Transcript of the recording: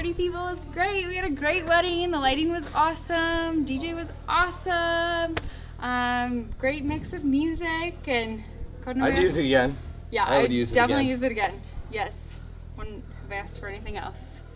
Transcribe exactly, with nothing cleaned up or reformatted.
party people. It was great. We had a great wedding. The lighting was awesome. D J was awesome. Um, great mix of music and. I'd use it again. Yeah, I would I'd use it definitely again. use it again. Yes. Wouldn't have asked for anything else.